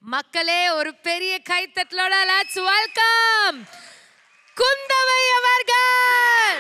மக்களே ஒரு பெரிய கைத்தட்டலோட let's welcome குந்தவை அவர்கள்.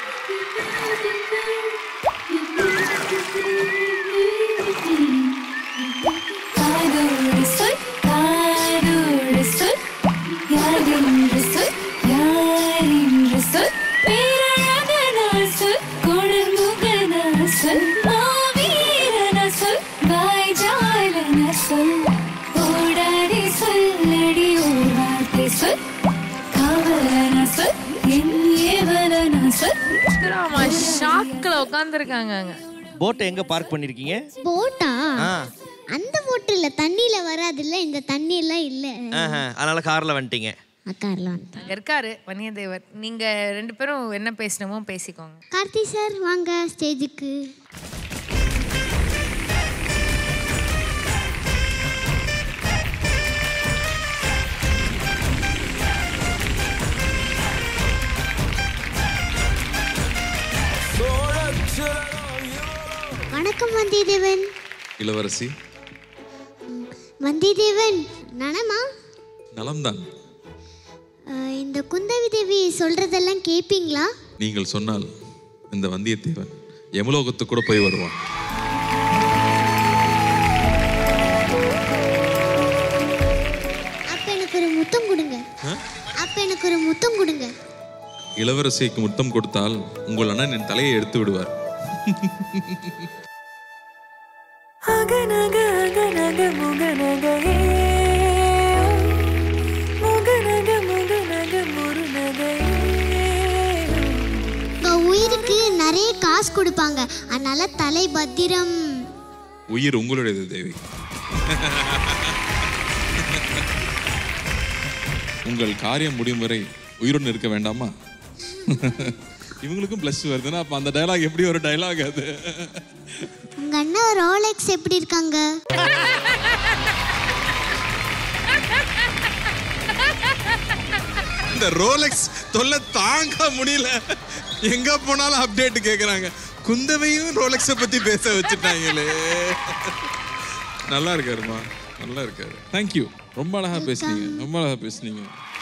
ஷாக்ல உட்கார்ந்திருக்காங்க. போட் எங்க பார்க் பண்ணிருக்கீங்க? போட்டா? அந்த போட் இல்ல, தண்ணில வராதுல்ல, இந்த தண்ணி எல்லாம் இல்ல. அதனால கார்ல வந்துட்டீங்க. கார்ல வந்துட்டேன். இருக்காரு வன்னியதேவர். நீங்க ரெண்டு பேரும் என்ன பேசணுமோ பேசிக்கோங்க. கார்த்தி சார் வாங்க ஸ்டேஜுக்கு. வணக்கம் வந்தியத்தேவன். இளவரசி. வந்தியத்தேவன் நலமா? நலம்தான். இந்த குந்தவி தேவி சொல்றதெல்லாம் கேப்பீங்களா? நீங்கள் சொன்னால் இந்த வந்தியத்தேவன் யமலோகத்துக்கு கூட போய் வருவான். அப்ப எனக்கு ஒரு முத்தம் கொடுங்க. அப்ப எனக்கு ஒரு முத்தம் கொடுங்க. இளவரசிக்கு முத்தம் கொடுத்தால் உங்கள் அண்ணன் என் தலையை எடுத்து விடுவார். உயிருக்கு நிறைய காசு கொடுப்பாங்க, அதனால தலை பத்திரம். உயிர் உங்களுடையது தேவி. உங்கள் காரியம் முடியும் வரை உயிருடன் இருக்க வேண்டாமா? இவங்களுக்கும் பிளஸ் வருதுன்னா அப்ப அந்த டயலாக் எப்படி ஒரு டயலாக் அது? உங்க அண்ணா ரோலெக்ஸ் எப்படி இருக்காங்க? இந்த ரோலெக்ஸ் தொல்லை தாங்க முடியல. எங்க போனாலும் அப்டேட் கேக்குறாங்க. குந்தவையும் ரோலெக்ஸை பத்தி பேச வச்சுட்டாங்களே. நல்லா இருக்காருமா, நல்லா இருக்காரு. தேங்க்யூ. ரொம்ப அழகா பேசுனீங்க, ரொம்ப அழகா பேசுனீங்க.